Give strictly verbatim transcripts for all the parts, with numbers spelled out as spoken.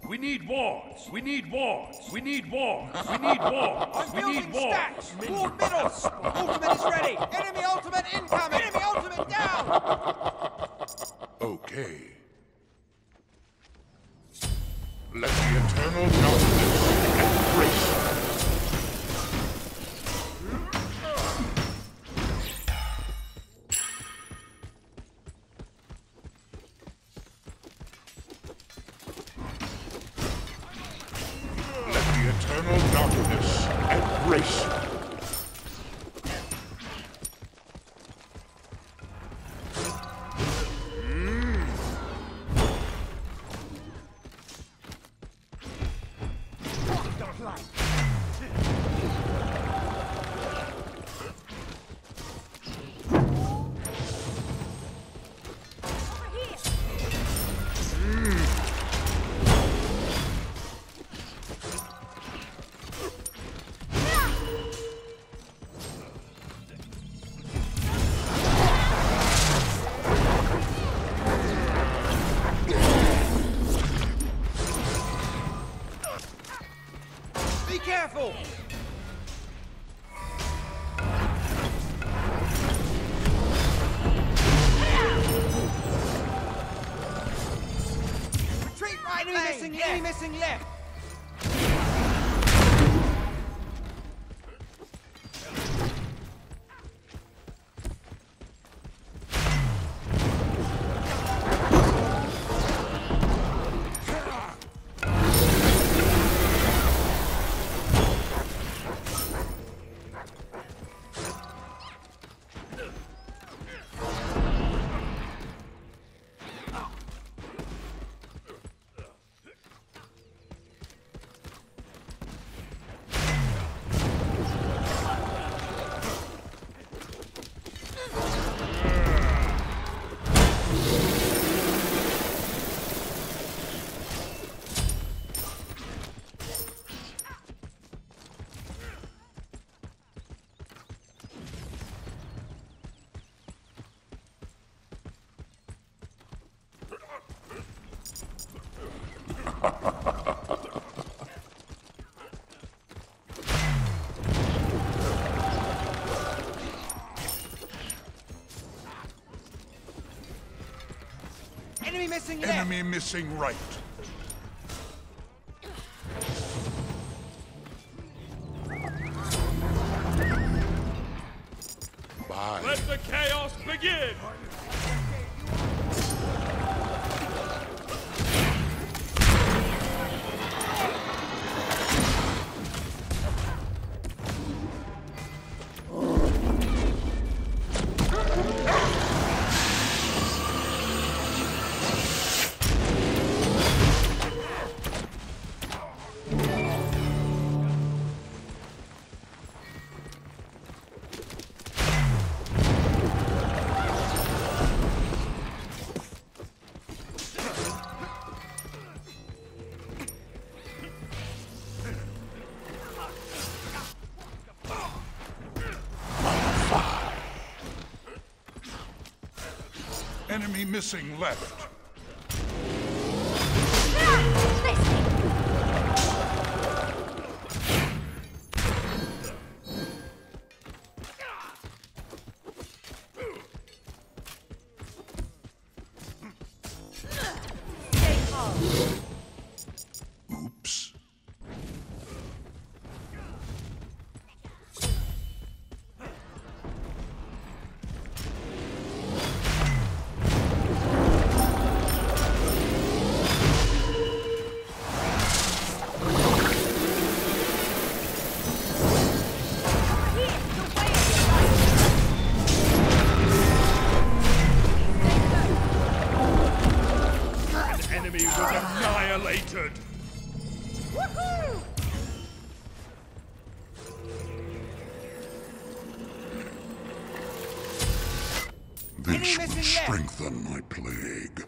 We need wards. We need wards. We need wards. We need wards. I'm We building need wards. stacks! Ward middle! Ultimate is ready! Enemy ultimate incoming! Enemy ultimate down! Okay. Let the eternal darkness embrace you. Let the eternal darkness embrace you. Be careful! Retreat right! Enemy missing, enemy missing left! Enemy missing left! Enemy missing right. Bye. Let the chaos begin. Enemy missing left. Oops. Enemy was annihilated. Woohoo! This will missing left. strengthen my plague.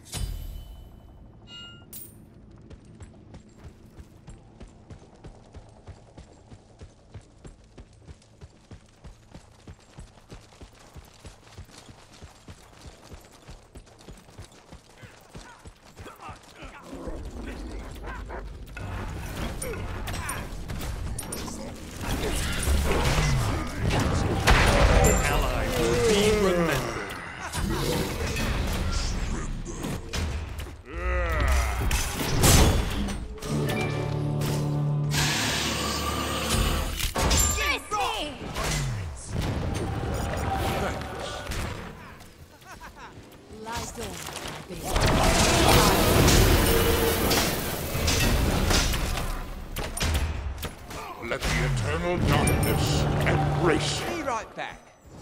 eternal darkness and race. Be right back.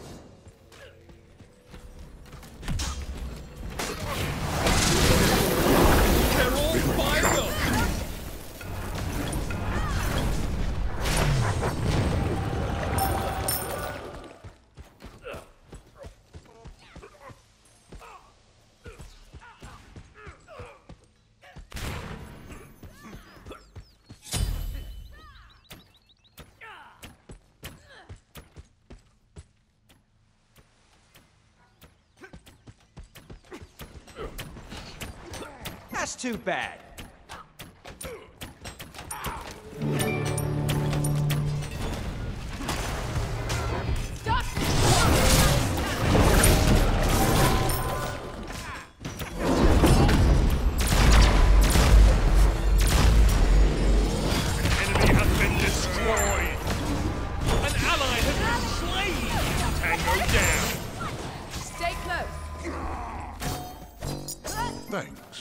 They're all fired up! That's too bad. Stop! Enemy has been destroyed. An ally has been slain! Tango down. Stay close. Thanks.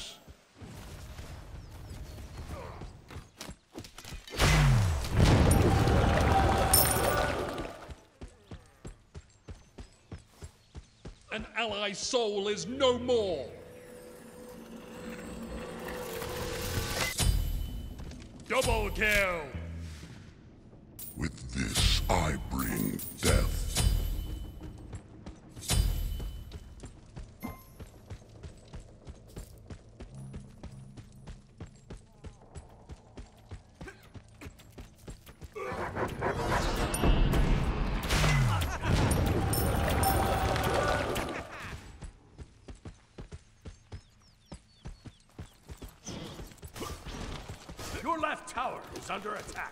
An ally soul is no more! Double kill. With this, I bring death. Your left tower is under attack.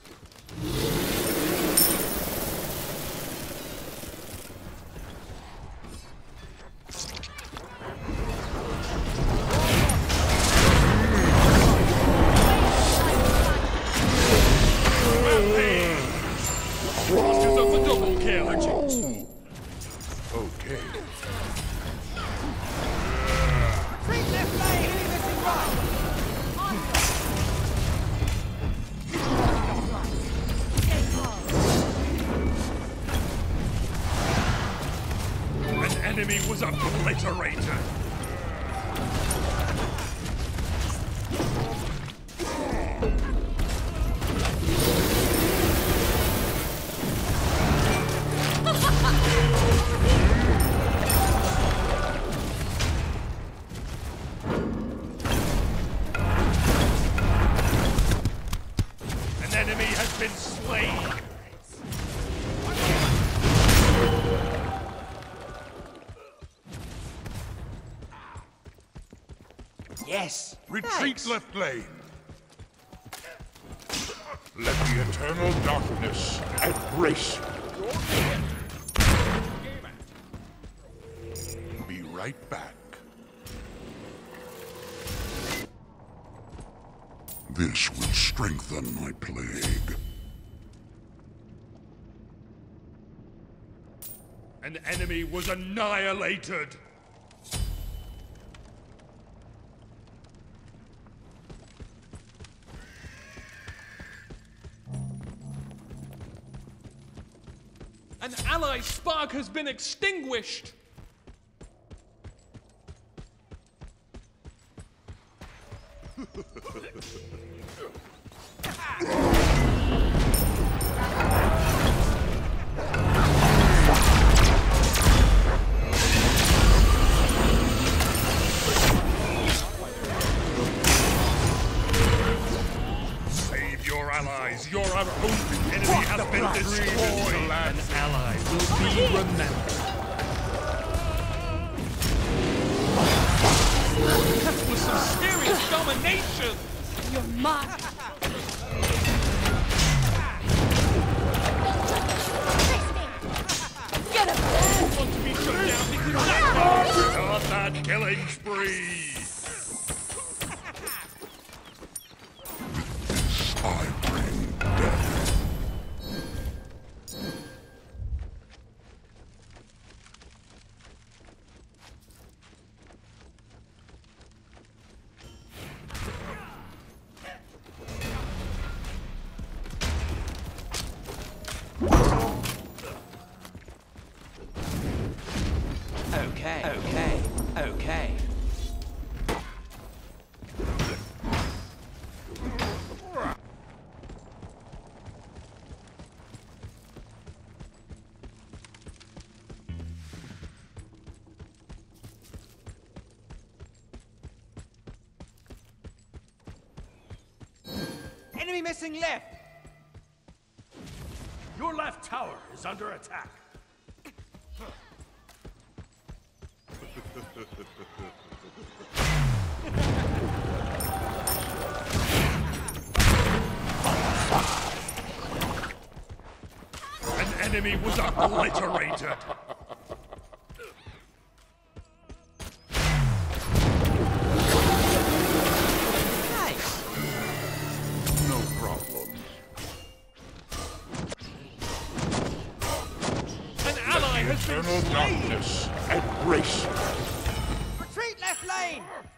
Rosters of the double kill! Okay. Retreat left lane! Enemy missing right! An enemy was obliterated. An enemy has been slain. Yes! Retreat Thanks. left lane. Let the eternal darkness embrace you. Be right back. This will strengthen my plague. An enemy was annihilated. An ally spark has been extinguished! Save your allies. Your opponent enemy has been destroyed. An ally will be remembered. That was some serious domination! You're mine. Get him! Want to be shut down because that Start that killing spree. I bring death. Enemy missing left. Your left tower is under attack. An enemy was obliterated. Nice. No problem. An ally has been Eternal slain! darkness, embrace. Retreat left lane.